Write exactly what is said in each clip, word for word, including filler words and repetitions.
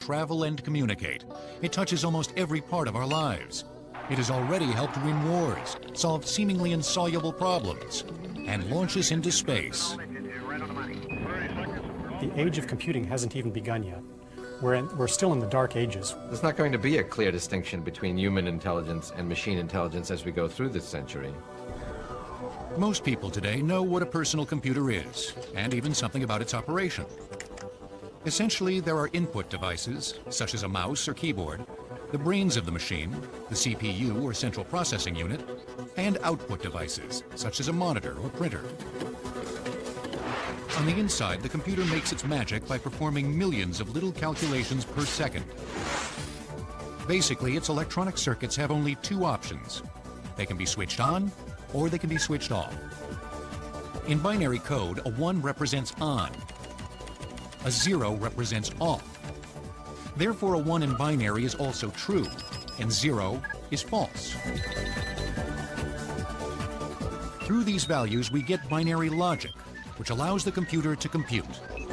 travel, and communicate. It touches almost every part of our lives. It has already helped win wars, solved seemingly insoluble problems, and launch us into space. The age of computing hasn't even begun yet. We're, in, we're still in the dark ages. There's not going to be a clear distinction between human intelligence and machine intelligence as we go through this century. Most people today know what a personal computer is, and even something about its operation. Essentially, there are input devices, such as a mouse or keyboard, the brains of the machine, the C P U or central processing unit, and output devices, such as a monitor or printer. On the inside, the computer makes its magic by performing millions of little calculations per second. Basically, its electronic circuits have only two options. They can be switched on, or they can be switched off. In binary code, a one represents on. A zero represents off. Therefore, a one in binary is also true, and zero is false. Through these values, we get binary logic, which allows the computer to compute.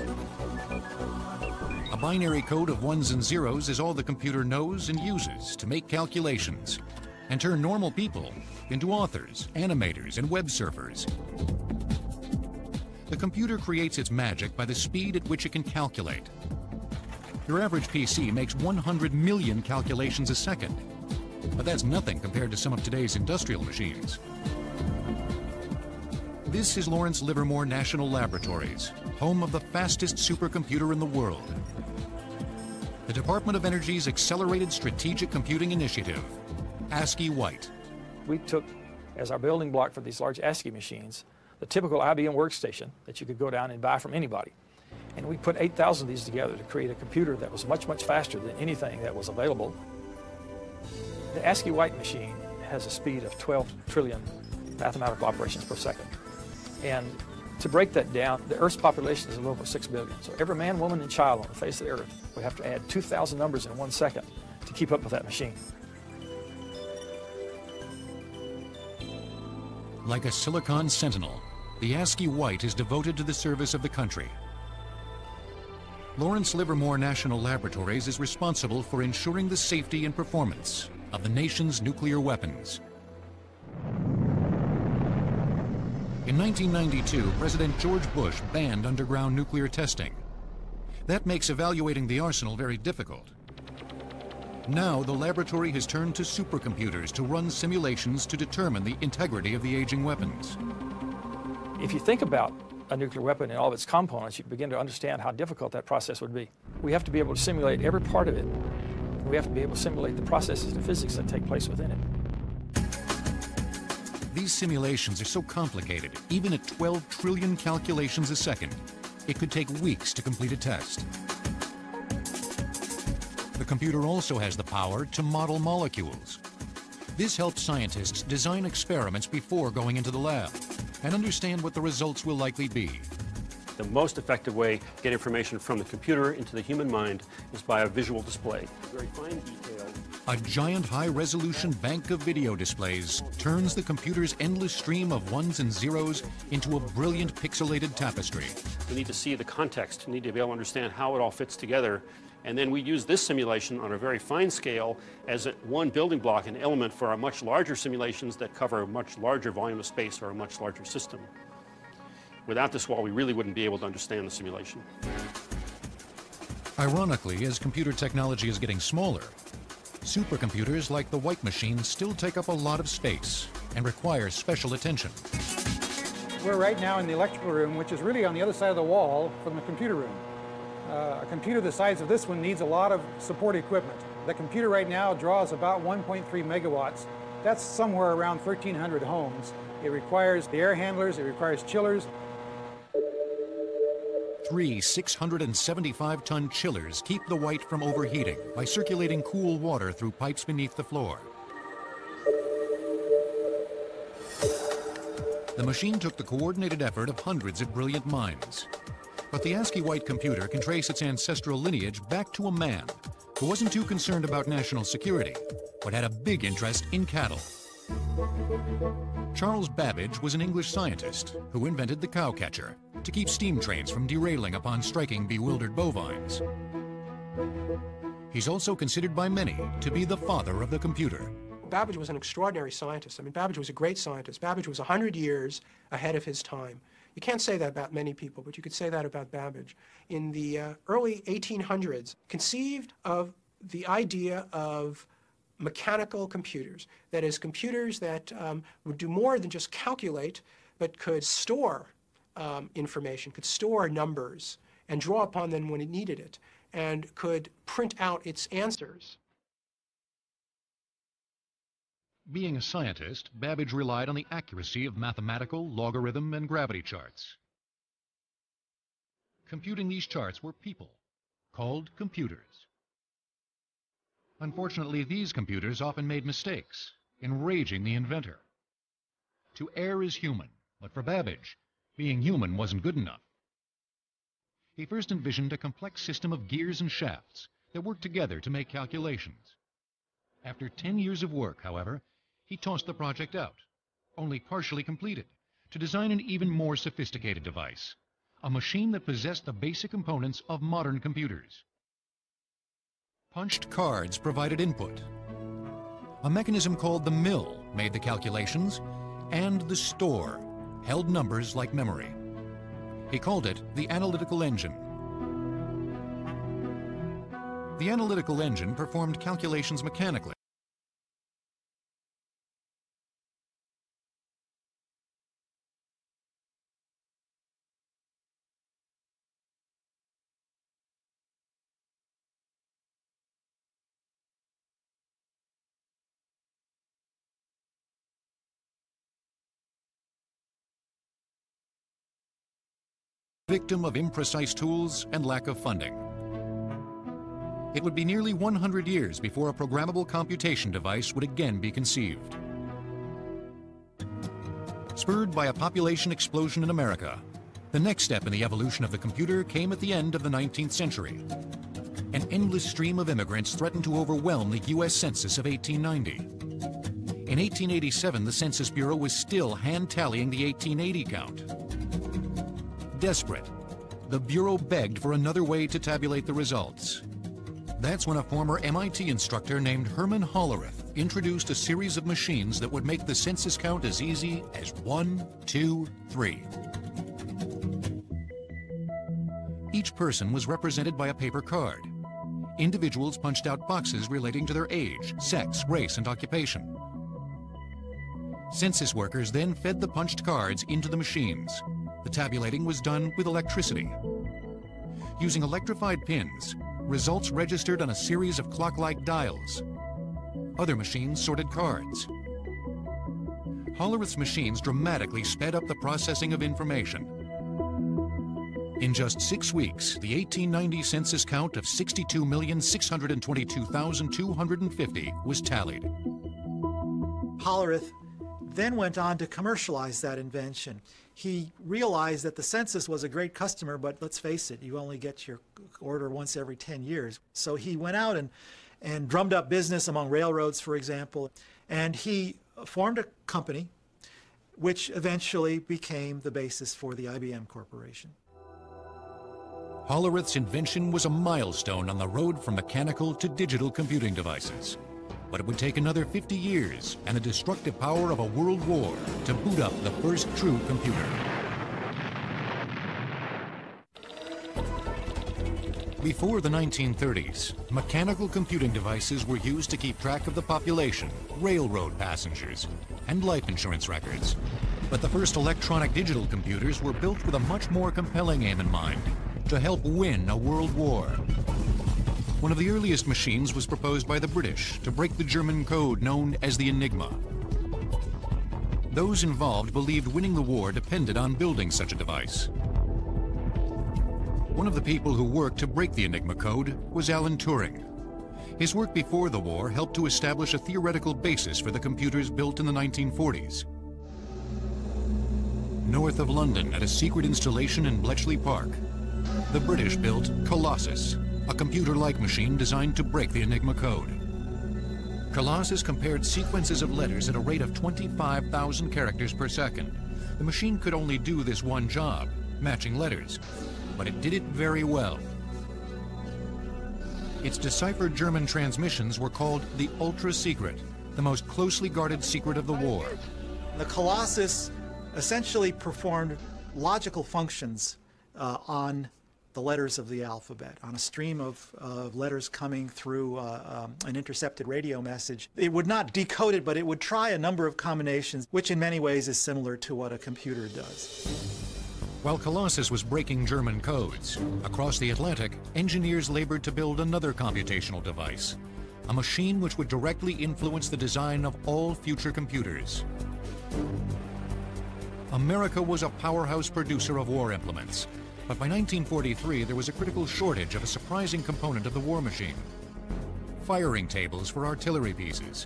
A binary code of ones and zeros is all the computer knows and uses to make calculations and turn normal people into authors, animators, and web surfers. The computer creates its magic by the speed at which it can calculate. Your average P C makes one hundred million calculations a second, but that's nothing compared to some of today's industrial machines. This is Lawrence Livermore National Laboratories, home of the fastest supercomputer in the world. The Department of Energy's Accelerated Strategic Computing Initiative, ASCII White. We took, as our building block for these large ASCII machines, the typical I B M workstation that you could go down and buy from anybody. And we put eight thousand of these together to create a computer that was much, much faster than anything that was available. The ASCII White machine has a speed of twelve trillion mathematical operations per second. And to break that down, the Earth's population is a little over six billion. So every man, woman, and child on the face of the Earth, we have to add two thousand numbers in one second to keep up with that machine. Like a Silicon Sentinel, the ASCII White is devoted to the service of the country. Lawrence Livermore National Laboratories is responsible for ensuring the safety and performance of the nation's nuclear weapons. In nineteen ninety-two, President George Bush banned underground nuclear testing. That makes evaluating the arsenal very difficult. Now, the laboratory has turned to supercomputers to run simulations to determine the integrity of the aging weapons. If you think about a nuclear weapon and all of its components, you begin to understand how difficult that process would be. We have to be able to simulate every part of it. We have to be able to simulate the processes and physics that take place within it. These simulations are so complicated, even at twelve trillion calculations a second, it could take weeks to complete a test. The computer also has the power to model molecules. This helps scientists design experiments before going into the lab and understand what the results will likely be. The most effective way to get information from the computer into the human mind is by a visual display. Very fine detail. A giant high-resolution bank of video displays turns the computer's endless stream of ones and zeros into a brilliant pixelated tapestry. We need to see the context. We need to be able to understand how it all fits together. And then we use this simulation on a very fine scale as a, one building block, an element for our much larger simulations that cover a much larger volume of space or a much larger system. Without this wall, we really wouldn't be able to understand the simulation. Ironically, as computer technology is getting smaller, supercomputers like the White machine still take up a lot of space and require special attention. We're right now in the electrical room, which is really on the other side of the wall from the computer room. Uh, a computer the size of this one needs a lot of support equipment. The computer right now draws about one point three megawatts. That's somewhere around thirteen hundred homes. It requires the air handlers, it requires chillers. Three six hundred seventy-five ton chillers keep the White from overheating by circulating cool water through pipes beneath the floor. The machine took the coordinated effort of hundreds of brilliant minds. But the ASCII White computer can trace its ancestral lineage back to a man who wasn't too concerned about national security, but had a big interest in cattle. Charles Babbage was an English scientist who invented the cow catcher to keep steam trains from derailing upon striking bewildered bovines. He's also considered by many to be the father of the computer. Babbage was an extraordinary scientist. I mean, Babbage was a great scientist. Babbage was one hundred years ahead of his time. You can't say that about many people, but you could say that about Babbage. In the uh, early eighteen hundreds, conceived of the idea of mechanical computers. That is, computers that um, would do more than just calculate, but could store um, information, could store numbers, and draw upon them when it needed it, and could print out its answers. Being a scientist, Babbage relied on the accuracy of mathematical, logarithm, and gravity charts. Computing these charts were people, called computers. Unfortunately, these computers often made mistakes, enraging the inventor. To err is human, but for Babbage, being human wasn't good enough. He first envisioned a complex system of gears and shafts that worked together to make calculations. After ten years of work, however, he tossed the project out, only partially completed, to design an even more sophisticated device, a machine that possessed the basic components of modern computers. Punched cards provided input. A mechanism called the mill made the calculations, and the store held numbers like memory. He called it the analytical engine. The analytical engine performed calculations mechanically. Victim of imprecise tools and lack of funding. It would be nearly one hundred years before a programmable computation device would again be conceived. Spurred by a population explosion in America, the next step in the evolution of the computer came at the end of the nineteenth century. An endless stream of immigrants threatened to overwhelm the U S Census of eighteen ninety. In eighteen eighty-seven, the Census Bureau was still hand-tallying the eighteen eighty count. Desperate, the Bureau begged for another way to tabulate the results. That's when a former M I T instructor named Herman Hollerith introduced a series of machines that would make the census count as easy as one, two, three. Each person was represented by a paper card. Individuals punched out boxes relating to their age, sex, race, and occupation. Census workers then fed the punched cards into the machines. The tabulating was done with electricity. Using electrified pins, results registered on a series of clock-like dials. Other machines sorted cards. Hollerith's machines dramatically sped up the processing of information. In just six weeks, the eighteen ninety census count of sixty-two million six hundred twenty-two thousand two hundred fifty was tallied. Hollerith then went on to commercialize that invention. He realized that the census was a great customer, but let's face it, you only get your order once every ten years. So he went out and, and drummed up business among railroads, for example, and he formed a company which eventually became the basis for the I B M Corporation. Hollerith's invention was a milestone on the road from mechanical to digital computing devices. But it would take another fifty years and the destructive power of a world war to boot up the first true computer. Before the nineteen thirties, mechanical computing devices were used to keep track of the population, railroad passengers, and life insurance records. But the first electronic digital computers were built with a much more compelling aim in mind: to help win a world war. One of the earliest machines was proposed by the British to break the German code known as the Enigma. Those involved believed winning the war depended on building such a device. One of the people who worked to break the Enigma code was Alan Turing. His work before the war helped to establish a theoretical basis for the computers built in the nineteen forties. North of London, at a secret installation in Bletchley Park, the British built Colossus, a computer-like machine designed to break the Enigma code. Colossus compared sequences of letters at a rate of twenty-five thousand characters per second. The machine could only do this one job, matching letters, but it did it very well. Its deciphered German transmissions were called the Ultra Secret, the most closely guarded secret of the war. The Colossus essentially performed logical functions uh, on the letters of the alphabet, on a stream of, uh, letters coming through uh, um, an intercepted radio message. It would not decode it, but it would try a number of combinations, which in many ways is similar to what a computer does. While Colossus was breaking German codes, across the Atlantic, engineers labored to build another computational device, a machine which would directly influence the design of all future computers. America was a powerhouse producer of war implements, but by nineteen forty-three there was a critical shortage of a surprising component of the war machine: firing tables for artillery pieces.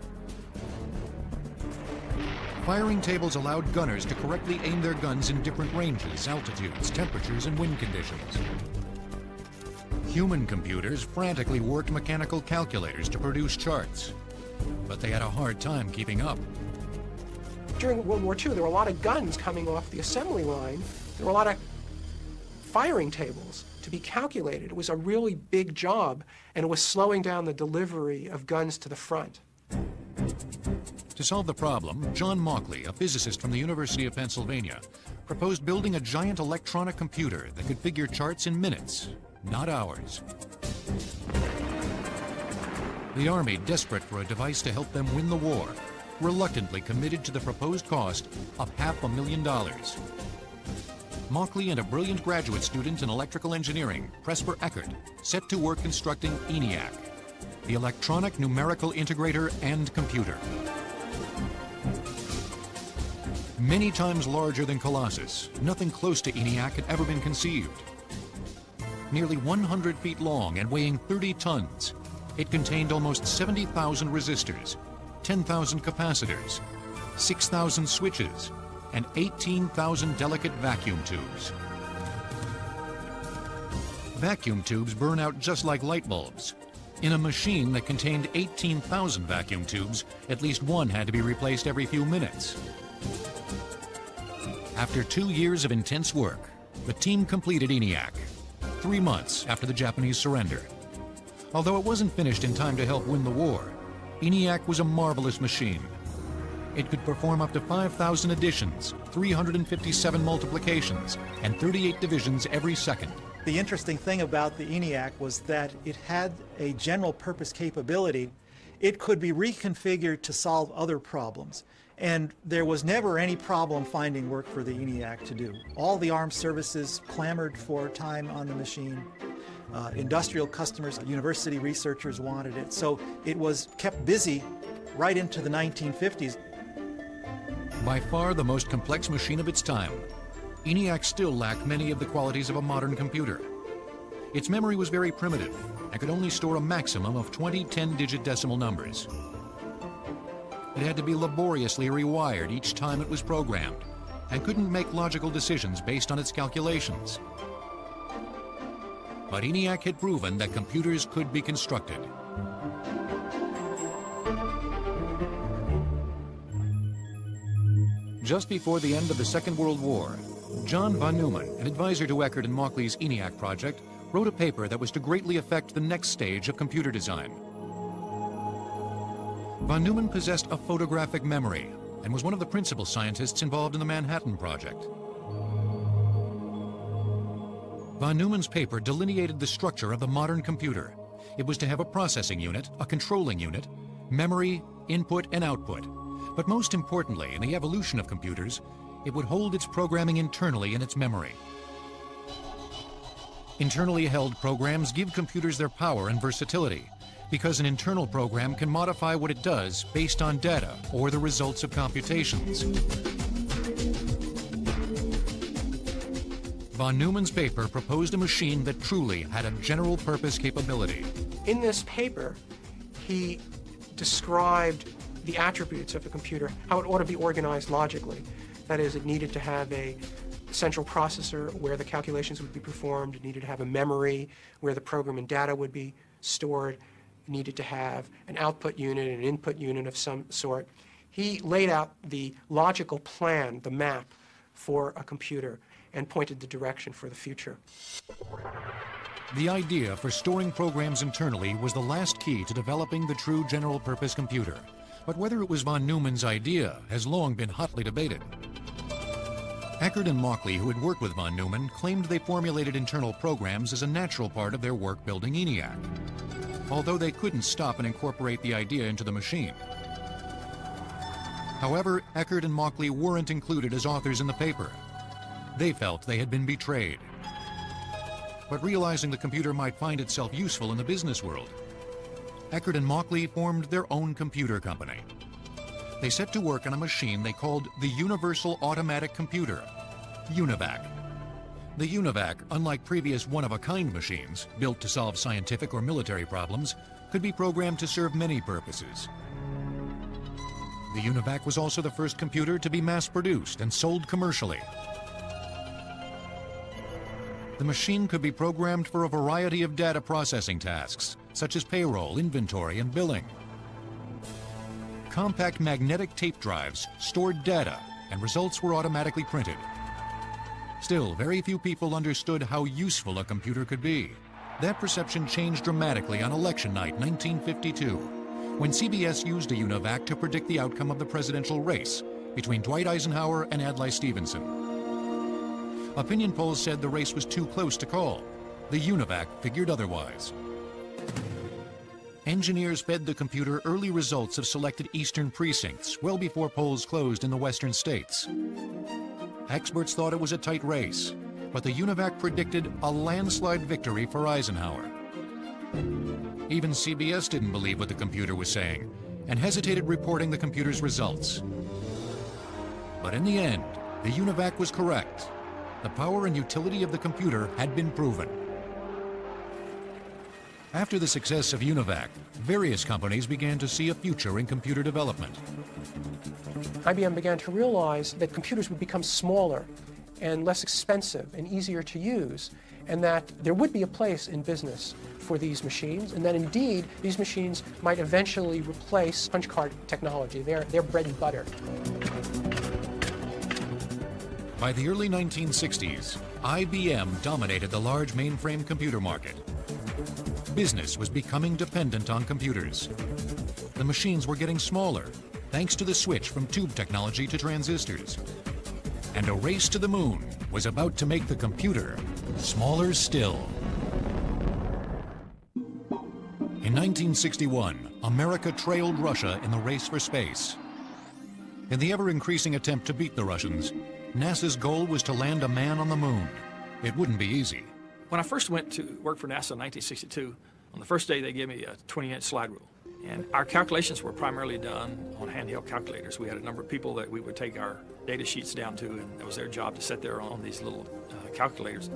Firing tables allowed gunners to correctly aim their guns in different ranges, altitudes, temperatures, and wind conditions. Human computers frantically worked mechanical calculators to produce charts, but they had a hard time keeping up. During World War Two, there were a lot of guns coming off the assembly line. There were a lot of firing tables to be calculated. It was a really big job, and it was slowing down the delivery of guns to the front. To solve the problem, John Mauchly, a physicist from the University of Pennsylvania, proposed building a giant electronic computer that could figure charts in minutes, not hours. The Army, desperate for a device to help them win the war, reluctantly committed to the proposed cost of half a million dollars. Mauchly and a brilliant graduate student in electrical engineering, Presper Eckert, set to work constructing ENIAC, the Electronic Numerical Integrator and Computer. Many times larger than Colossus, nothing close to ENIAC had ever been conceived. Nearly one hundred feet long and weighing thirty tons, it contained almost seventy thousand resistors, ten thousand capacitors, six thousand switches, and eighteen thousand delicate vacuum tubes. Vacuum tubes burn out just like light bulbs. In a machine that contained eighteen thousand vacuum tubes, at least one had to be replaced every few minutes. After two years of intense work, the team completed ENIAC, three months after the Japanese surrender. Although it wasn't finished in time to help win the war, ENIAC was a marvelous machine. It could perform up to five thousand additions, three hundred fifty-seven multiplications, and thirty-eight divisions every second. The interesting thing about the ENIAC was that it had a general purpose capability. It could be reconfigured to solve other problems. And there was never any problem finding work for the ENIAC to do. All the armed services clamored for time on the machine. Uh, industrial customers, university researchers wanted it. So it was kept busy right into the nineteen fifties. By far the most complex machine of its time, ENIAC still lacked many of the qualities of a modern computer. Its memory was very primitive and could only store a maximum of twenty ten-digit decimal numbers. It had to be laboriously rewired each time it was programmed and couldn't make logical decisions based on its calculations. But ENIAC had proven that computers could be constructed. Just before the end of the Second World War, John von Neumann, an advisor to Eckert and Mauchly's ENIAC project, wrote a paper that was to greatly affect the next stage of computer design. Von Neumann possessed a photographic memory and was one of the principal scientists involved in the Manhattan Project. Von Neumann's paper delineated the structure of the modern computer. It was to have a processing unit, a controlling unit, memory, input, and output. But most importantly, in the evolution of computers, it would hold its programming internally in its memory. Internally held programs give computers their power and versatility, because an internal program can modify what it does based on data or the results of computations. Von Neumann's paper proposed a machine that truly had a general purpose capability. In this paper, he described the attributes of a computer, how it ought to be organized logically. That is, it needed to have a central processor where the calculations would be performed. It needed to have a memory where the program and data would be stored. It needed to have an output unit, an input unit of some sort. He laid out the logical plan, the map for a computer, and pointed the direction for the future. The idea for storing programs internally was the last key to developing the true general-purpose computer. But whether it was von Neumann's idea has long been hotly debated. Eckert and Mauchly, who had worked with von Neumann, claimed they formulated internal programs as a natural part of their work building ENIAC, although they couldn't stop and incorporate the idea into the machine. However, Eckert and Mauchly weren't included as authors in the paper. They felt they had been betrayed. But realizing the computer might find itself useful in the business world, Eckert and Mauchly formed their own computer company. They set to work on a machine they called the Universal Automatic Computer, UNIVAC. The UNIVAC, unlike previous one-of-a-kind machines built to solve scientific or military problems, could be programmed to serve many purposes. The UNIVAC was also the first computer to be mass-produced and sold commercially. The machine could be programmed for a variety of data processing tasks, such as payroll, inventory, and billing. Compact magnetic tape drives stored data, and results were automatically printed. Still, very few people understood how useful a computer could be. That perception changed dramatically on election night nineteen fifty-two, when C B S used a UNIVAC to predict the outcome of the presidential race between Dwight Eisenhower and Adlai Stevenson. Opinion polls said the race was too close to call. The UNIVAC figured otherwise. Engineers fed the computer early results of selected eastern precincts well before polls closed in the western states. Experts thought it was a tight race, but the UNIVAC predicted a landslide victory for Eisenhower. Even C B S didn't believe what the computer was saying and hesitated reporting the computer's results. But in the end, the UNIVAC was correct. The power and utility of the computer had been proven. After the success of UNIVAC, various companies began to see a future in computer development. I B M began to realize that computers would become smaller and less expensive and easier to use, and that there would be a place in business for these machines, and that indeed these machines might eventually replace punch card technology, their, their bread and butter. By the early nineteen sixties, I B M dominated the large mainframe computer market. Business was becoming dependent on computers. The machines were getting smaller, thanks to the switch from tube technology to transistors. And a race to the moon was about to make the computer smaller still. In nineteen sixty-one, America trailed Russia in the race for space. In the ever-increasing attempt to beat the Russians, NASA's goal was to land a man on the moon. It wouldn't be easy. When I first went to work for NASA in nineteen sixty-two, on the first day they gave me a twenty inch slide rule. And our calculations were primarily done on handheld calculators. We had a number of people that we would take our data sheets down to, and it was their job to sit there on these little uh, calculators.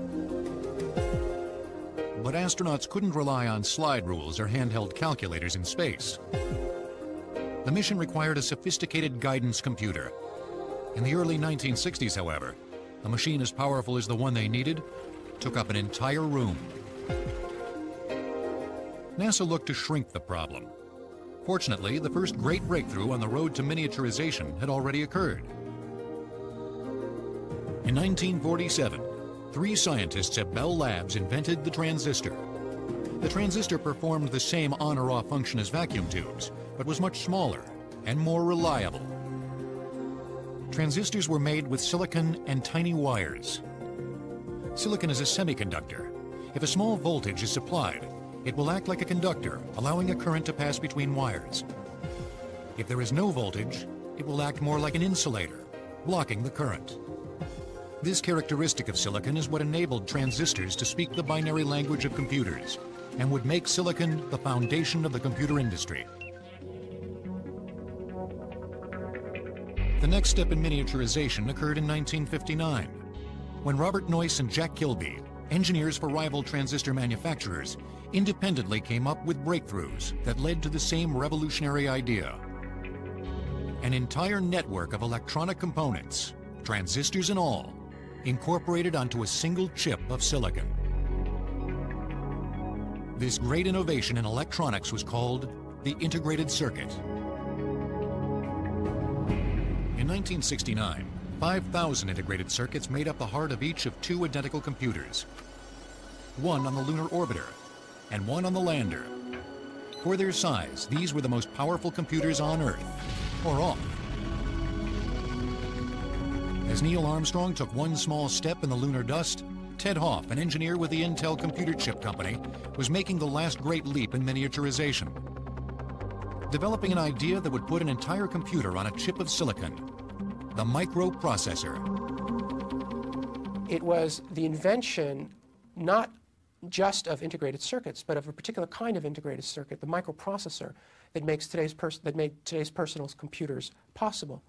But astronauts couldn't rely on slide rules or handheld calculators in space. The mission required a sophisticated guidance computer. In the early nineteen sixties, however, a machine as powerful as the one they needed took up an entire room. NASA looked to shrink the problem. Fortunately, the first great breakthrough on the road to miniaturization had already occurred. In nineteen forty-seven, three scientists at Bell Labs invented the transistor. The transistor performed the same on or off function as vacuum tubes, but was much smaller and more reliable. Transistors were made with silicon and tiny wires. Silicon is a semiconductor. If a small voltage is supplied, it will act like a conductor, allowing a current to pass between wires. If there is no voltage, it will act more like an insulator, blocking the current. This characteristic of silicon is what enabled transistors to speak the binary language of computers and would make silicon the foundation of the computer industry. The next step in miniaturization occurred in nineteen fifty-nine, when Robert Noyce and Jack Kilby, engineers for rival transistor manufacturers, independently came up with breakthroughs that led to the same revolutionary idea. An entire network of electronic components, transistors and all, incorporated onto a single chip of silicon. This great innovation in electronics was called the integrated circuit. In nineteen sixty-nine, five thousand integrated circuits made up the heart of each of two identical computers. one on the lunar orbiter, and one on the lander. For their size, these were the most powerful computers on Earth, or off. As Neil Armstrong took one small step in the lunar dust, Ted Hoff, an engineer with the Intel Computer Chip Company, was making the last great leap in miniaturization. Developing an idea that would put an entire computer on a chip of silicon, the microprocessor. It was the invention not just of integrated circuits, but of a particular kind of integrated circuit, the microprocessor, that makes today's pers that made today's personal computers possible.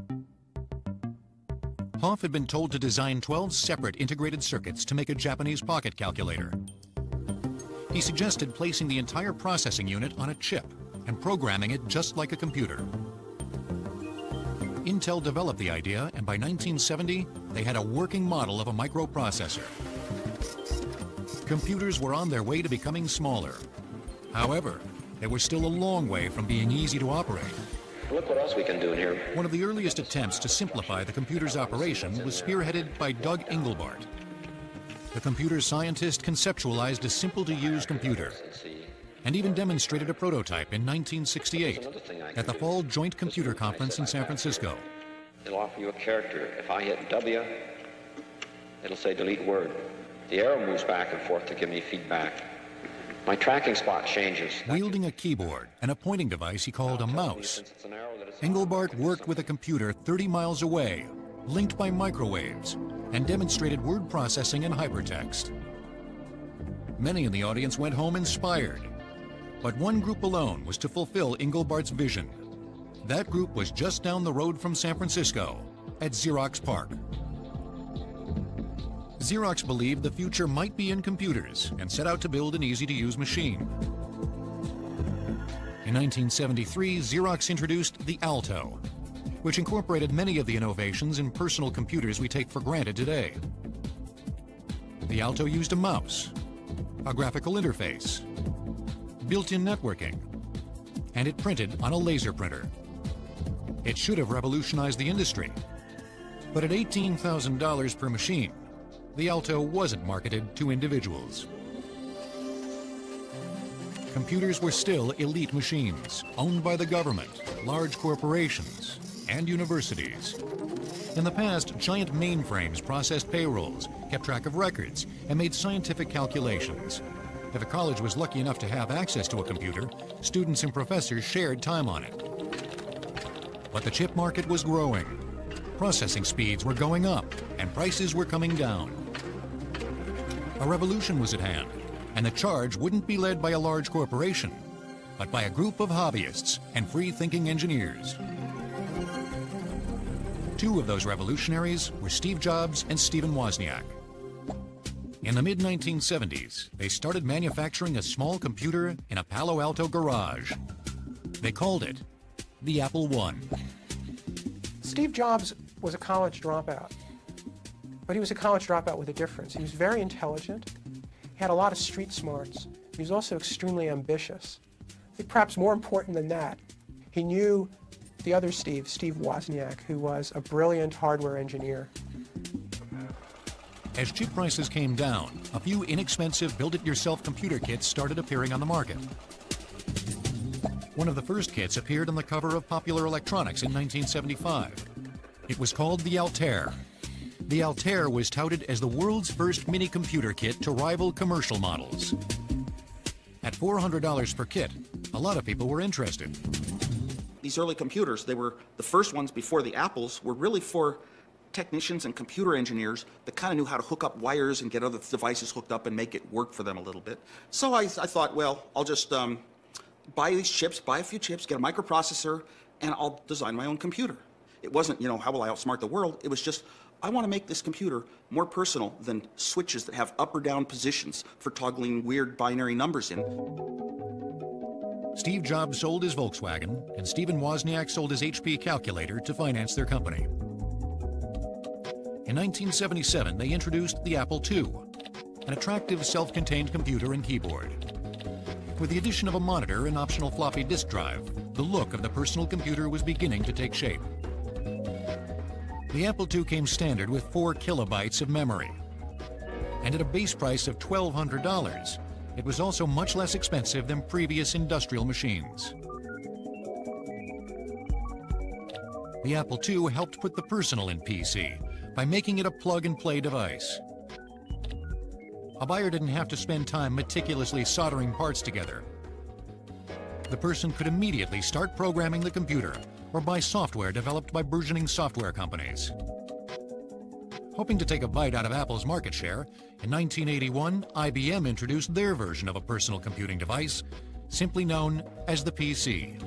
Hoff had been told to design twelve separate integrated circuits to make a Japanese pocket calculator. He suggested placing the entire processing unit on a chip and programming it just like a computer. Intel developed the idea, and by nineteen seventy, they had a working model of a microprocessor. Computers were on their way to becoming smaller. However, they were still a long way from being easy to operate. Look what else we can do in here. One of the earliest attempts to simplify the computer's operation was spearheaded by Doug Engelbart. The computer scientist conceptualized a simple-to-use computer and even demonstrated a prototype in nineteen sixty-eight at the Fall Joint Computer Conference in San Francisco. It'll offer you a character. If I hit W, it'll say delete word. The arrow moves back and forth to give me feedback. My tracking spot changes. Wielding a keyboard and a pointing device he called a mouse, Engelbart worked with a computer thirty miles away, linked by microwaves, and demonstrated word processing and hypertext. Many in the audience went home inspired, but one group alone was to fulfill Engelbart's vision. That group was just down the road from San Francisco, at Xerox PARC. Xerox believed the future might be in computers and set out to build an easy-to-use machine. In nineteen seventy-three, Xerox introduced the Alto, which incorporated many of the innovations in personal computers we take for granted today. The Alto used a mouse, a graphical interface, built-in networking, and it printed on a laser printer. It should have revolutionized the industry, but at eighteen thousand dollars per machine, the Alto wasn't marketed to individuals. Computers were still elite machines, owned by the government, large corporations, and universities. In the past, giant mainframes processed payrolls, kept track of records, and made scientific calculations. If a college was lucky enough to have access to a computer, students and professors shared time on it. But the chip market was growing. Processing speeds were going up, and prices were coming down. A revolution was at hand, and the charge wouldn't be led by a large corporation, but by a group of hobbyists and free-thinking engineers. Two of those revolutionaries were Steve Jobs and Stephen Wozniak. In the mid nineteen seventies, they started manufacturing a small computer in a Palo Alto garage. They called it the Apple one. Steve Jobs was a college dropout, but he was a college dropout with a difference. He was very intelligent, he had a lot of street smarts, he was also extremely ambitious. I think perhaps more important than that, he knew the other Steve, Steve Wozniak, who was a brilliant hardware engineer. As chip prices came down, a few inexpensive build-it-yourself computer kits started appearing on the market. One of the first kits appeared on the cover of Popular Electronics in nineteen seventy-five. It was called the Altair. The Altair was touted as the world's first mini-computer kit to rival commercial models. At four hundred dollars per kit, a lot of people were interested. These early computers, they were the first ones before the Apples, were really for technicians and computer engineers that kind of knew how to hook up wires and get other devices hooked up and make it work for them a little bit. So I, I thought, well, I'll just um, buy these chips, buy a few chips, get a microprocessor, and I'll design my own computer. It wasn't, you know, how will I outsmart the world? It was just, I want to make this computer more personal than switches that have up or down positions for toggling weird binary numbers in. Steve Jobs sold his Volkswagen, and Stephen Wozniak sold his H P calculator to finance their company. In nineteen seventy-seven, they introduced the Apple two, an attractive self-contained computer and keyboard. With the addition of a monitor and optional floppy disk drive, the look of the personal computer was beginning to take shape. The Apple two came standard with four kilobytes of memory. and at a base price of twelve hundred dollars, it was also much less expensive than previous industrial machines. The Apple two helped put the personal in P C by making it a plug-and-play device. A buyer didn't have to spend time meticulously soldering parts together. The person could immediately start programming the computer or buy software developed by burgeoning software companies. Hoping to take a bite out of Apple's market share, in nineteen eighty-one, I B M introduced their version of a personal computing device, simply known as the P C.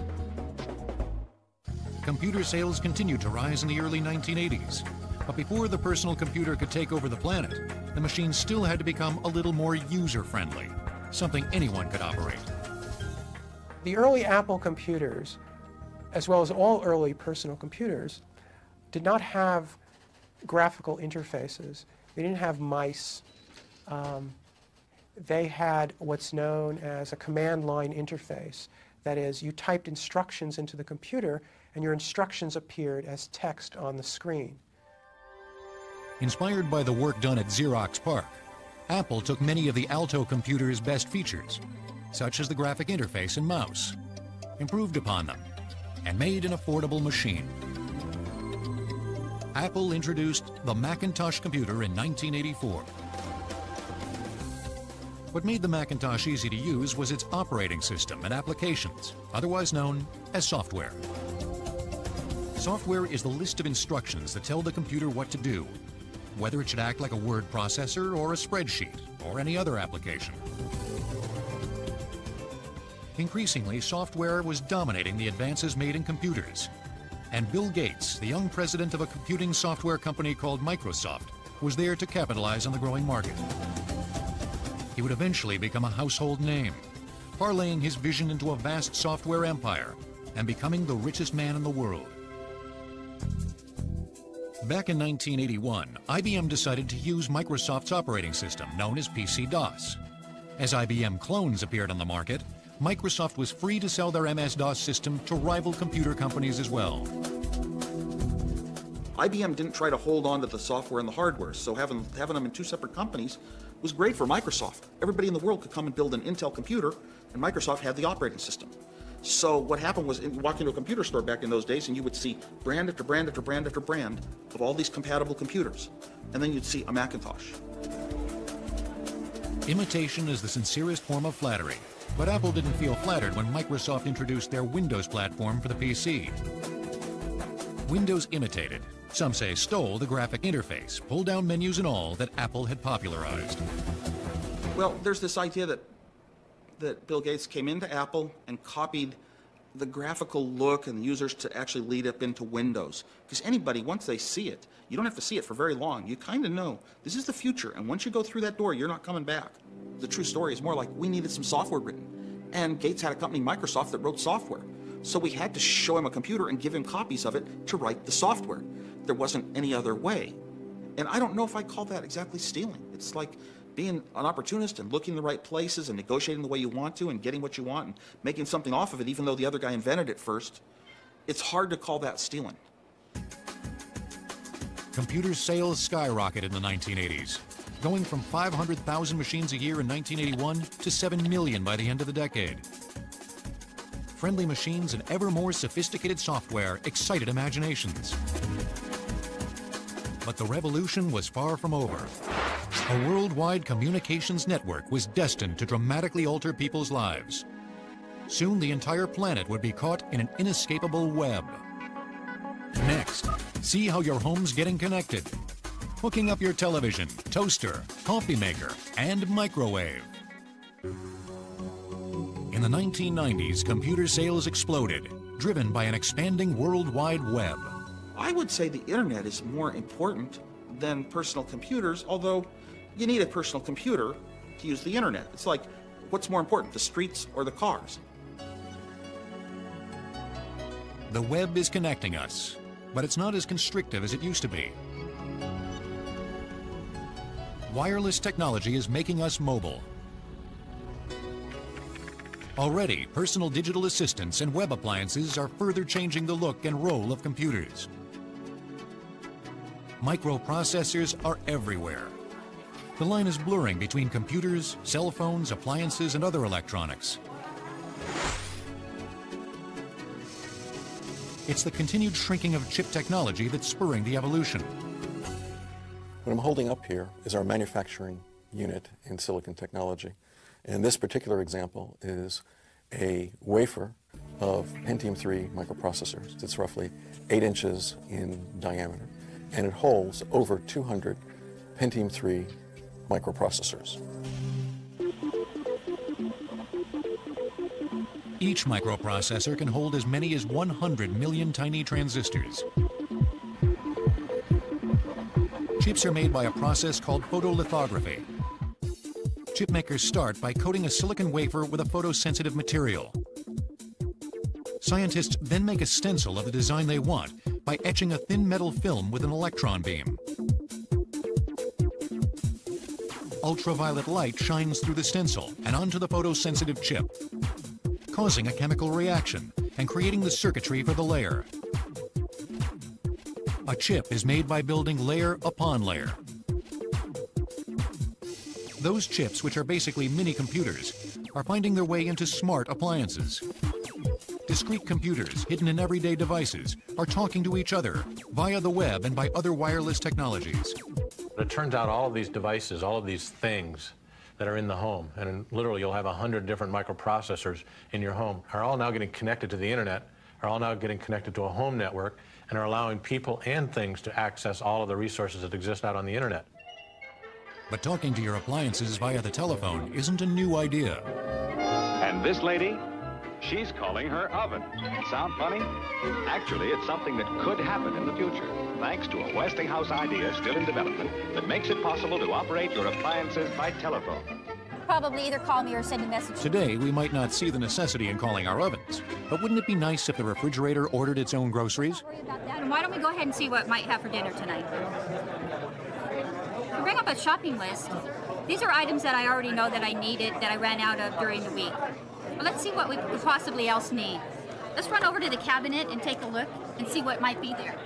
Computer sales continued to rise in the early nineteen eighties, but before the personal computer could take over the planet, the machine still had to become a little more user-friendly, something anyone could operate. The early Apple computers, as well as all early personal computers, did not have graphical interfaces. They didn't have mice. Um, they had what's known as a command line interface. That is, you typed instructions into the computer and your instructions appeared as text on the screen. Inspired by the work done at Xerox PARC, Apple took many of the Alto computer's best features, such as the graphic interface and mouse, improved upon them, and made an affordable machine. Apple introduced the Macintosh computer in nineteen eighty-four. What made the Macintosh easy to use was its operating system and applications, otherwise known as software. Software is the list of instructions that tell the computer what to do, whether it should act like a word processor or a spreadsheet or any other application. Increasingly, software was dominating the advances made in computers. And Bill Gates, the young president of a computing software company called Microsoft, was there to capitalize on the growing market. He would eventually become a household name, parlaying his vision into a vast software empire and becoming the richest man in the world. Back in nineteen eighty-one, I B M decided to use Microsoft's operating system, known as P C DOS. As I B M clones appeared on the market, Microsoft was free to sell their M S DOS system to rival computer companies as well. I B M didn't try to hold on to the software and the hardware, so having, having them in two separate companies was great for Microsoft. Everybody in the world could come and build an Intel computer, and Microsoft had the operating system. So what happened was, you walk into a computer store back in those days, and you would see brand after brand after brand after brand of all these compatible computers. And then you'd see a Macintosh. Imitation is the sincerest form of flattery, but Apple didn't feel flattered when Microsoft introduced their Windows platform for the P C. Windows imitated, some say stole, the graphic interface, pull-down menus and all that Apple had popularized. Well, there's this idea that that Bill Gates came into Apple and copied the graphical look and the users to actually lead up into Windows. Because anybody, once they see it, you don't have to see it for very long. You kind of know this is the future, and once you go through that door, you're not coming back. The true story is more like we needed some software written, and Gates had a company, Microsoft, that wrote software. So we had to show him a computer and give him copies of it to write the software. There wasn't any other way. And I don't know if I call that exactly stealing. It's like being an opportunist and looking in the right places and negotiating the way you want to and getting what you want and making something off of it, even though the other guy invented it first. It's hard to call that stealing. Computer sales skyrocketed in the nineteen eighties, going from five hundred thousand machines a year in nineteen eighty-one to seven million by the end of the decade. Friendly machines and ever more sophisticated software excited imaginations. But the revolution was far from over. A worldwide communications network was destined to dramatically alter people's lives. Soon the entire planet would be caught in an inescapable web. Next, see how your home's getting connected. Hooking up your television, toaster, coffee maker, and microwave. In the nineteen nineties, computer sales exploded, driven by an expanding worldwide web. I would say the internet is more important than personal computers, although you need a personal computer to use the internet. It's like, what's more important, the streets or the cars? The web is connecting us, but it's not as constrictive as it used to be. Wireless technology is making us mobile. Already, personal digital assistants and web appliances are further changing the look and role of computers. Microprocessors are everywhere. The line is blurring between computers, cell phones, appliances, and other electronics. It's the continued shrinking of chip technology that's spurring the evolution. What I'm holding up here is our manufacturing unit in silicon technology. And this particular example is a wafer of Pentium three microprocessors. It's roughly eight inches in diameter, and it holds over two hundred Pentium three microprocessors. Each microprocessor can hold as many as one hundred million tiny transistors. Chips are made by a process called photolithography. Chip makers start by coating a silicon wafer with a photosensitive material. Scientists then make a stencil of the design they want by etching a thin metal film with an electron beam. Ultraviolet light shines through the stencil and onto the photosensitive chip, causing a chemical reaction and creating the circuitry for the layer. A chip is made by building layer upon layer. Those chips, which are basically mini computers, are finding their way into smart appliances. Discrete computers, hidden in everyday devices, are talking to each other via the web and by other wireless technologies. It turns out all of these devices, all of these things that are in the home, and literally you'll have a hundred different microprocessors in your home, are all now getting connected to the internet, are all now getting connected to a home network, and are allowing people and things to access all of the resources that exist out on the internet. But talking to your appliances via the telephone isn't a new idea. And this lady, she's calling her oven. Sound funny? Actually, it's something that could happen in the future, thanks to a Westinghouse idea still in development that makes it possible to operate your appliances by telephone. Probably either call me or send a message. Today, we might not see the necessity in calling our ovens, but wouldn't it be nice if the refrigerator ordered its own groceries? And why don't we go ahead and see what might have for dinner tonight? To bring up a shopping list, these are items that I already know that I needed, that I ran out of during the week. Well, let's see what we possibly else need. Let's run over to the cabinet and take a look and see what might be there.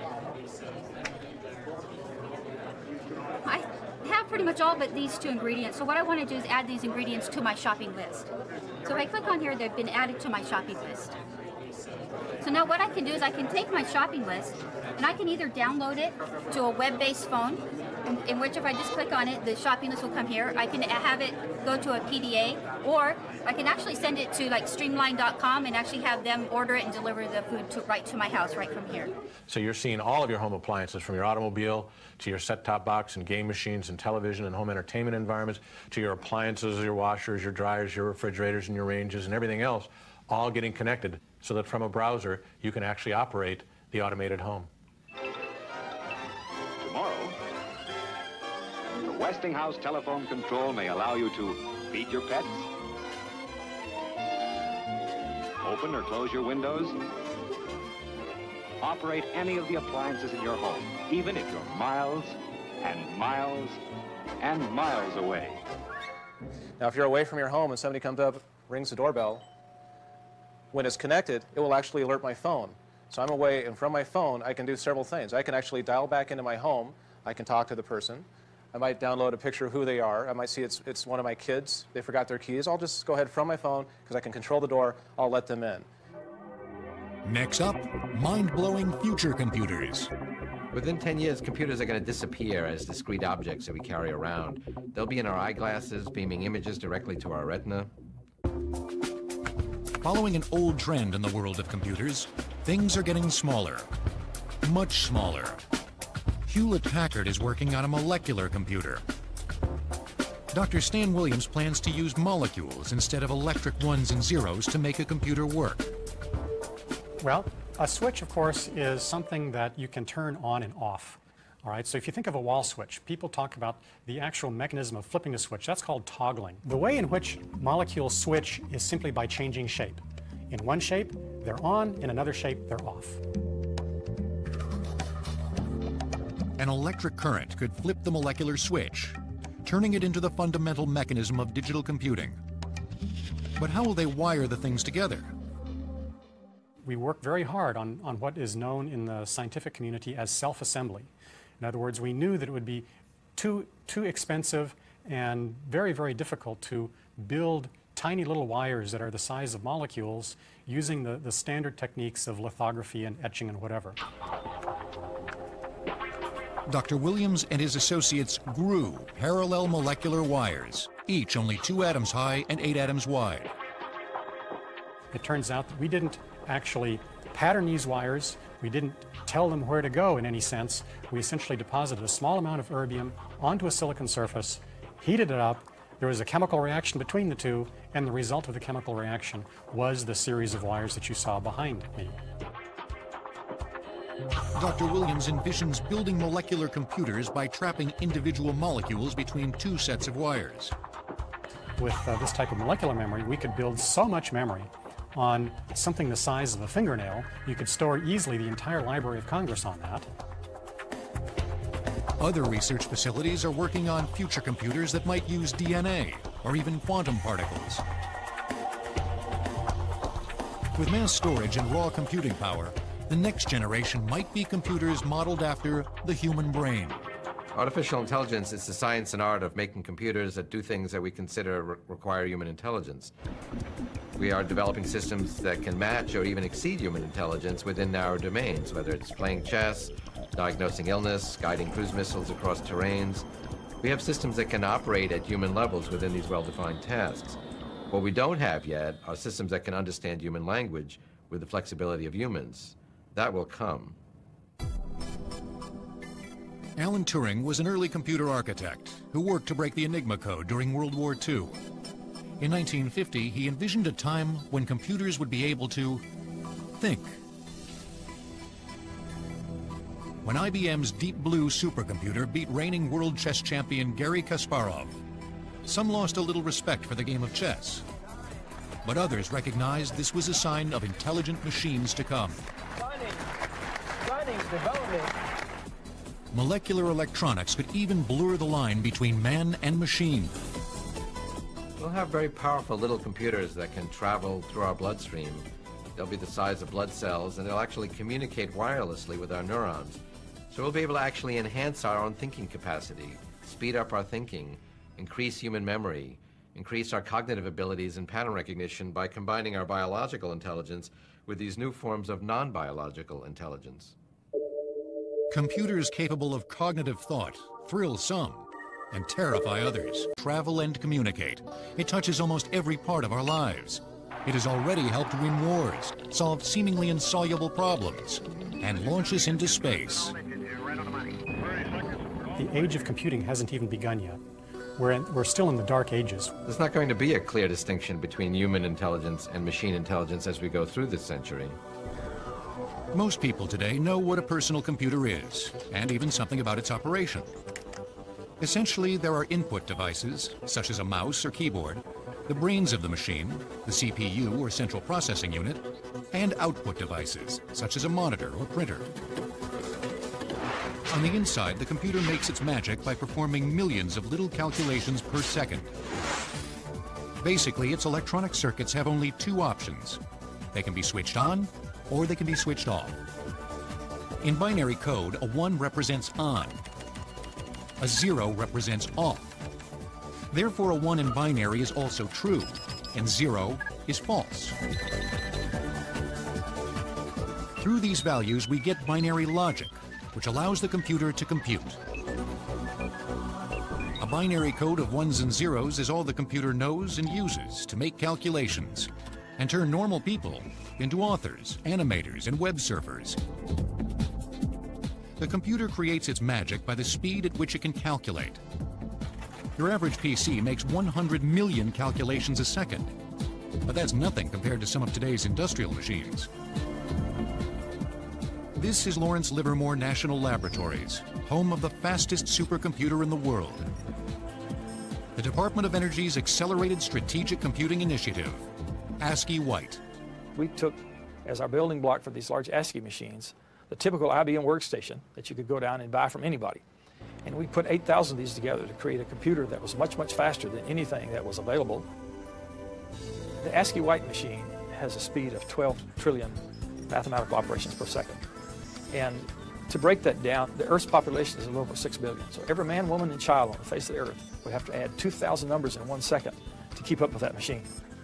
I have pretty much all but these two ingredients, so what I want to do is add these ingredients to my shopping list. So if I click on here, they've been added to my shopping list. So now what I can do is I can take my shopping list and I can either download it to a web-based phone, in, in which if I just click on it, the shopping list will come here. I can have it go to a P D A, or I can actually send it to like streamline dot com and actually have them order it and deliver the food to, right to my house right from here. So you're seeing all of your home appliances, from your automobile to your set-top box and game machines and television and home entertainment environments, to your appliances, your washers, your dryers, your refrigerators and your ranges and everything else, all getting connected so that from a browser you can actually operate the automated home. Tomorrow, the Westinghouse telephone control may allow you to feed your pets, open or close your windows, operate any of the appliances in your home, even if you're miles and miles and miles away. Now, if you're away from your home and somebody comes up, rings the doorbell, when it's connected, it will actually alert my phone. So I'm away, and from my phone, I can do several things. I can actually dial back into my home. I can talk to the person. I might download a picture of who they are. I might see it's, it's one of my kids. They forgot their keys. I'll just go ahead from my phone, because I can control the door. I'll let them in. Next up, mind-blowing future computers. Within ten years, computers are going to disappear as discrete objects that we carry around. They'll be in our eyeglasses, beaming images directly to our retina. Following an old trend in the world of computers, things are getting smaller, much smaller. Hewlett-Packard is working on a molecular computer. Doctor Stan Williams plans to use molecules instead of electric ones and zeros to make a computer work. Well, a switch, of course, is something that you can turn on and off. All right, so if you think of a wall switch, people talk about the actual mechanism of flipping a switch. That's called toggling. The way in which molecules switch is simply by changing shape. In one shape, they're on. In another shape, they're off. An electric current could flip the molecular switch, turning it into the fundamental mechanism of digital computing. But how will they wire the things together? We work very hard on, on what is known in the scientific community as self-assembly. In other words, we knew that it would be too, too expensive and very, very difficult to build tiny little wires that are the size of molecules using the, the standard techniques of lithography and etching and whatever. Doctor Williams and his associates grew parallel molecular wires, each only two atoms high and eight atoms wide. It turns out that we didn't actually pattern these wires. We didn't tell them where to go in any sense. We essentially deposited a small amount of erbium onto a silicon surface, heated it up. There was a chemical reaction between the two, and the result of the chemical reaction was the series of wires that you saw behind me. Doctor Williams envisions building molecular computers by trapping individual molecules between two sets of wires. With uh, this type of molecular memory, we could build so much memory on something the size of a fingernail. You could store easily the entire Library of Congress on that. Other research facilities are working on future computers that might use D N A or even quantum particles. With mass storage and raw computing power, the next generation might be computers modeled after the human brain. Artificial intelligence is the science and art of making computers that do things that we consider re require human intelligence. We are developing systems that can match or even exceed human intelligence within narrow domains, whether it's playing chess, diagnosing illness, guiding cruise missiles across terrains. We have systems that can operate at human levels within these well-defined tasks. What we don't have yet are systems that can understand human language with the flexibility of humans. That will come. Alan Turing was an early computer architect who worked to break the Enigma code during World War Two. In nineteen fifty, he envisioned a time when computers would be able to think. When I B M's Deep Blue supercomputer beat reigning world chess champion Garry Kasparov, some lost a little respect for the game of chess. But others recognized this was a sign of intelligent machines to come. Stunning. Stunning development. Molecular electronics could even blur the line between man and machine. We'll have very powerful little computers that can travel through our bloodstream. They'll be the size of blood cells, and they'll actually communicate wirelessly with our neurons. So we'll be able to actually enhance our own thinking capacity, speed up our thinking, increase human memory, increase our cognitive abilities and pattern recognition by combining our biological intelligence with these new forms of non-biological intelligence. Computers capable of cognitive thought thrill some and terrify others. Travel and communicate. It touches almost every part of our lives. It has already helped win wars, solve seemingly insoluble problems, and launch us into space. The age of computing hasn't even begun yet. We're, in, we're still in the dark ages. There's not going to be a clear distinction between human intelligence and machine intelligence as we go through this century. Most people today know what a personal computer is, and even something about its operation. Essentially, there are input devices, such as a mouse or keyboard, the brains of the machine, the C P U or central processing unit, and output devices, such as a monitor or printer. On the inside, the computer makes its magic by performing millions of little calculations per second. Basically, its electronic circuits have only two options. They can be switched on, or they can be switched off. In binary code, a one represents on. A zero represents off. Therefore, a one in binary is also true, and zero is false. Through these values, we get binary logic, which allows the computer to compute. A binary code of ones and zeros is all the computer knows and uses to make calculations and turn normal people into authors, animators, and web surfers. The computer creates its magic by the speed at which it can calculate. Your average P C makes one hundred million calculations a second, but that's nothing compared to some of today's industrial machines. This is Lawrence Livermore National Laboratories, home of the fastest supercomputer in the world. The Department of Energy's Accelerated Strategic Computing Initiative, ASCII White. We took, as our building block for these large ASCII machines, the typical I B M workstation that you could go down and buy from anybody. And we put eight thousand of these together to create a computer that was much, much faster than anything that was available. The ASCII White machine has a speed of twelve trillion mathematical operations per second. And To break that down, the Earth's population is a little over six billion. So every man, woman, and child on the face of the Earth would have to add two thousand numbers in one second to keep up with that machine.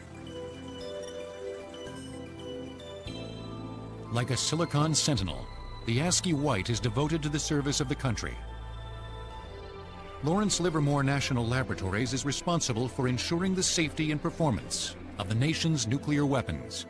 Like a Silicon Sentinel, the ASCII White is devoted to the service of the country. Lawrence Livermore National Laboratories is responsible for ensuring the safety and performance of the nation's nuclear weapons.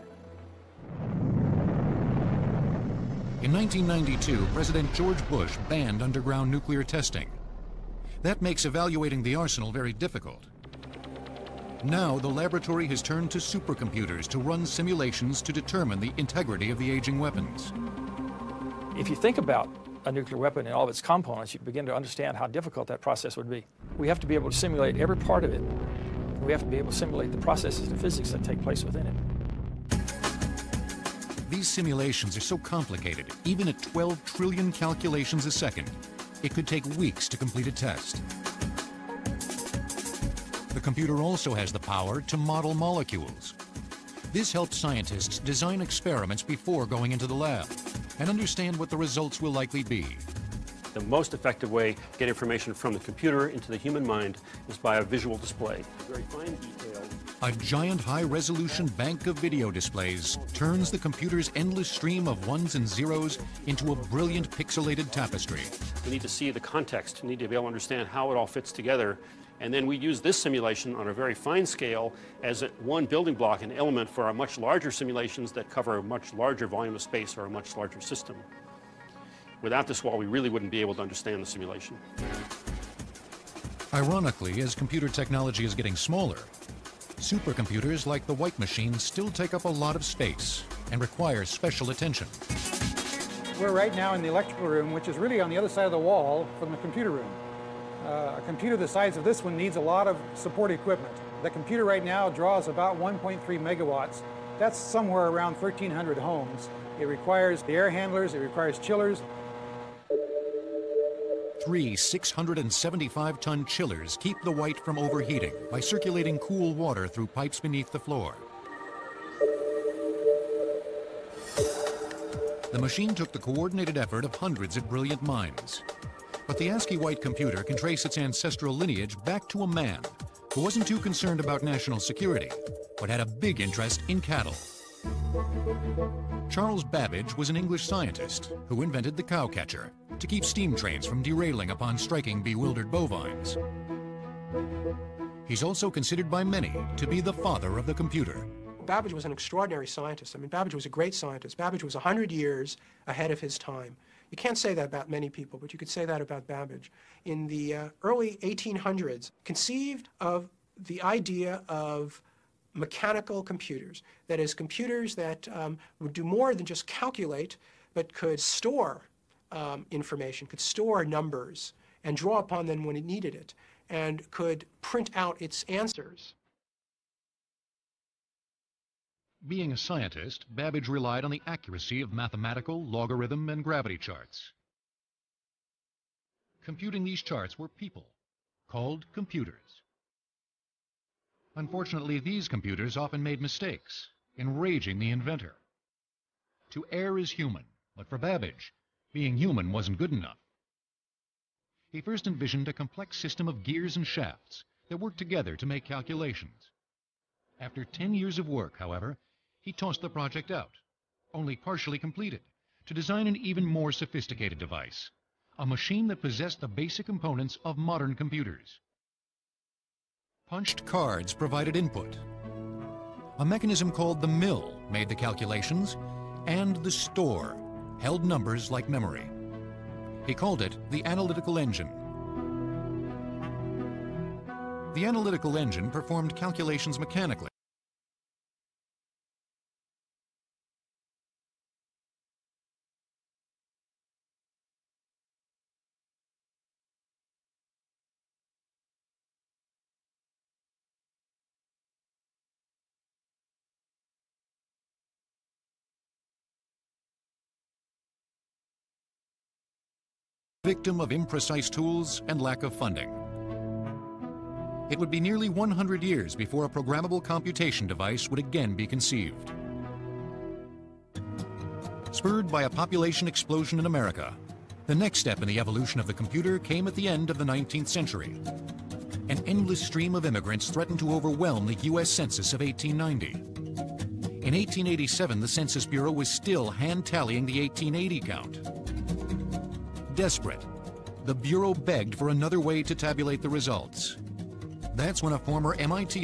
In nineteen ninety-two, President George Bush banned underground nuclear testing. That makes evaluating the arsenal very difficult. Now, the laboratory has turned to supercomputers to run simulations to determine the integrity of the aging weapons. If you think about a nuclear weapon and all of its components, you begin to understand how difficult that process would be. We have to be able to simulate every part of it. We have to be able to simulate the processes and physics that take place within it. These simulations are so complicated, even at twelve trillion calculations a second, it could take weeks to complete a test. The computer also has the power to model molecules. This helps scientists design experiments before going into the lab and understand what the results will likely be. The most effective way to get information from the computer into the human mind is by a visual display. Very fine detail. A giant high-resolution bank of video displays turns the computer's endless stream of ones and zeros into a brilliant pixelated tapestry. We need to see the context. We need to be able to understand how it all fits together. And then we use this simulation on a very fine scale as one building block, an element for our much larger simulations that cover a much larger volume of space or a much larger system. Without this wall, we really wouldn't be able to understand the simulation. Ironically, as computer technology is getting smaller, supercomputers like the White machine still take up a lot of space and require special attention. We're right now in the electrical room, which is really on the other side of the wall from the computer room. Uh, a computer the size of this one needs a lot of support equipment. The computer right now draws about one point three megawatts. That's somewhere around thirteen hundred homes. It requires the air handlers, it requires chillers. Three six hundred seventy-five ton chillers keep the White from overheating by circulating cool water through pipes beneath the floor. The machine took the coordinated effort of hundreds of brilliant minds. But the ASCII White computer can trace its ancestral lineage back to a man who wasn't too concerned about national security, but had a big interest in cattle. Charles Babbage was an English scientist who invented the cow catcher to keep steam trains from derailing upon striking bewildered bovines. He's also considered by many to be the father of the computer. Babbage was an extraordinary scientist. I mean, Babbage was a great scientist. Babbage was one hundred years ahead of his time. You can't say that about many people, but you could say that about Babbage. In the uh, early eighteen hundreds, conceived of the idea of mechanical computers, that is, computers that um, would do more than just calculate, but could store um, information, could store numbers, and draw upon them when it needed it, and could print out its answers. Being a scientist, Babbage relied on the accuracy of mathematical, logarithm, and gravity charts. Computing these charts were people, called computers. Unfortunately, these computers often made mistakes, enraging the inventor. To err is human, but for Babbage, being human wasn't good enough. He first envisioned a complex system of gears and shafts that worked together to make calculations. After ten years of work, however, he tossed the project out, only partially completed, to design an even more sophisticated device, a machine that possessed the basic components of modern computers. Punched cards provided input. A mechanism called the mill made the calculations, and the store held numbers like memory. He called it the analytical engine. The analytical engine performed calculations mechanically. Victim of imprecise tools and lack of funding. It would be nearly one hundred years before a programmable computation device would again be conceived. Spurred by a population explosion in America, The next step in the evolution of the computer came at the end of the nineteenth century. An endless stream of immigrants threatened to overwhelm the U S Census of eighteen ninety. In eighteen eighty-seven, the Census Bureau was still hand-tallying the eighteen eighty count. Desperate, the Bureau begged for another way to tabulate the results. That's when a former M I T